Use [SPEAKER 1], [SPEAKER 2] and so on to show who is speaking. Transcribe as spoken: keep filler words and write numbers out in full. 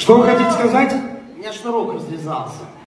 [SPEAKER 1] Что вы хотите сказать?
[SPEAKER 2] У меня шнурок развязался.